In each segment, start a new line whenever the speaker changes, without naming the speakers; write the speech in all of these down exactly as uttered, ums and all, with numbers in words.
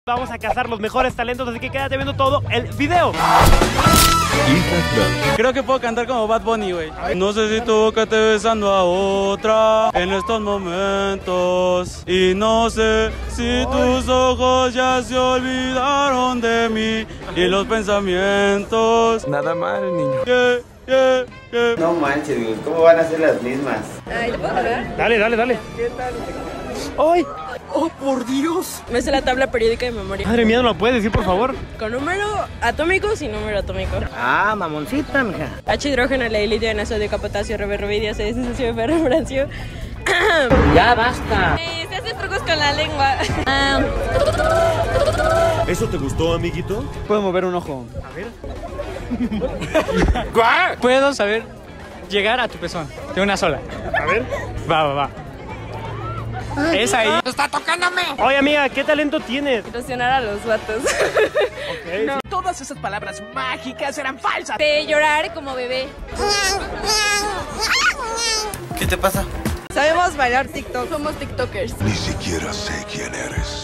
Vamos a cazar los mejores talentos, así que quédate viendo todo el video.
Creo que puedo cantar como Bad Bunny, güey. No sé si tu boca te besando a otra en estos momentos. Y no sé si tus ojos ya se olvidaron de mí y los pensamientos.
Nada mal, niño.
Yeah, yeah, yeah.
No manches, güey, ¿cómo van a ser las mismas?
Ay, ¿te puedo hablar?
Dale, dale, dale. ¡Ay!
¡Oh, por Dios!
Me sé la tabla periódica de memoria.
Madre mía, ¿no lo puedes decir, por favor?
Con número atómico sin número atómico.
Ah, mamoncita, mija.
H, hidrógeno, la litio, N, sodio, potasio, reverrubidio, C, sensación, ferro, francio.
Ya basta.
Eh, se hace trucos con la lengua. Ah,
¿Eso te gustó, amiguito?
Puedo mover un ojo.
A ver.
Puedo saber llegar a tu pezón de una sola.
A ver.
Va, va, va. Es ahí.
Oye, amiga, ¿qué talento tienes?
erosionar a los vatos.
Okay.
No.
Todas esas palabras mágicas eran falsas.
De llorar como bebé.
¿Qué te pasa?
Sabemos bailar TikTok. Somos TikTokers.
Ni siquiera sé quién eres.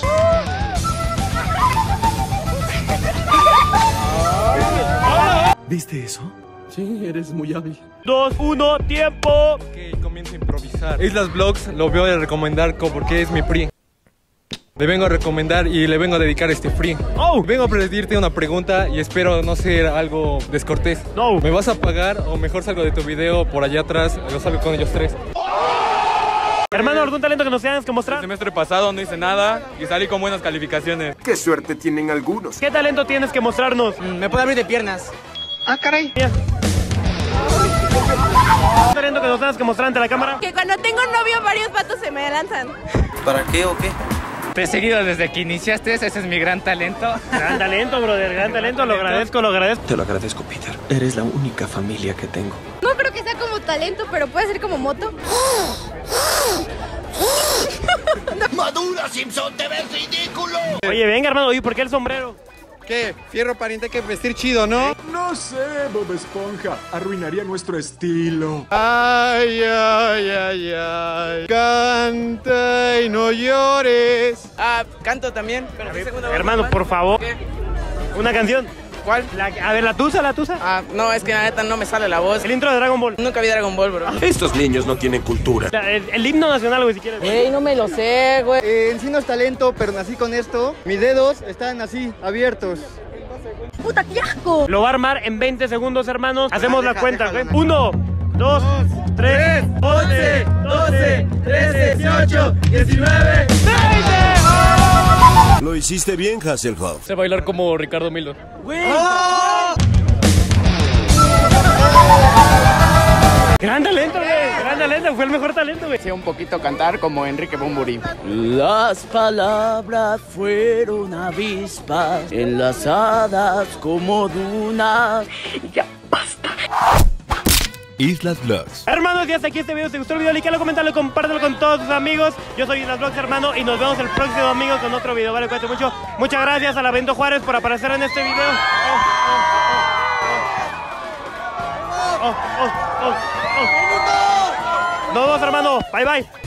¿Viste eso?
Sí, eres muy hábil.
Dos, uno, tiempo.
Ok, comienzo a improvisar. Islas Vlogs lo voy a recomendar co- porque es mi free. Le vengo a recomendar y le vengo a dedicar este free.
Oh.
Vengo a pedirte una pregunta y espero no ser algo descortés.
No.
¿Me vas a pagar o mejor salgo de tu video por allá atrás? Yo salgo con ellos tres.
Hermano, ¿algún talento que nos tengas que
El
mostrar?
semestre pasado no hice nada y salí con buenas calificaciones.
Qué suerte tienen algunos.
¿Qué talento tienes que mostrarnos?
Me puedo abrir de piernas.
Ah, caray.
Mira. ¿Un talento que nos tengas que mostrar ante la cámara?
Que cuando tengo novio varios vatos se me lanzan.
¿Para qué o qué?
Te he seguido desde que iniciaste, ese es mi gran talento.
Gran talento, brother, gran talento, lo agradezco, lo agradezco.
Te lo agradezco, Peter. Eres la única familia que tengo.
No creo que sea como talento, pero puede ser como moto.
¡Madura, Simpson! ¡Te ves ridículo!
Oye, venga, hermano, ¿y por qué el sombrero?
¿Qué? Fierro pariente, hay que vestir chido, ¿no?
No sé, Bob Esponja. Arruinaría nuestro estilo.
Ay, ay, ay, ay. Canta y no llores.
Ah, canto también. Pero ¿qué segunda voz
Hermano,
nomás?
por favor.
¿Qué?
Una canción.
¿Cuál?
La- a ver, la tusa, la tusa.
Ah, no, es que la neta no me sale la voz.
El intro de Dragon Ball.
Nunca vi Dragon Ball, bro.
Estos niños no tienen cultura.
El, el himno nacional, güey, si quieres.
Ey, no me lo sé, güey.
Eh, en sí no es talento, pero nací con esto. Mis dedos están así, abiertos.
¡Puta, qué asco!
Lo va a armar en veinte segundos, hermanos. Hacemos la cuenta, ¿ok? Uno, dos, tres, once, doce, trece, dieciocho, diecinueve, veinte.
Lo hiciste bien, Hasselhoff.
Sé bailar como Ricardo Milo.
Gran talento, güey. Gran talento. Fue el mejor talento, güey.
Sé un poquito cantar como Enrique Bunbury. Las palabras fueron avispas enlazadas como dunas.
Islas Vlogs.
Hermanos, ya hasta aquí este video. Si te gustó el video, like, coméntalo, compártelo con todos tus amigos. Yo soy Islas Vlogs, hermano, y nos vemos el próximo domingo con otro video. Vale, cuídate mucho. Muchas gracias a la Bento Juárez por aparecer en este video. Oh, oh, oh, oh, oh, oh. Nos vemos, hermano. Bye, bye.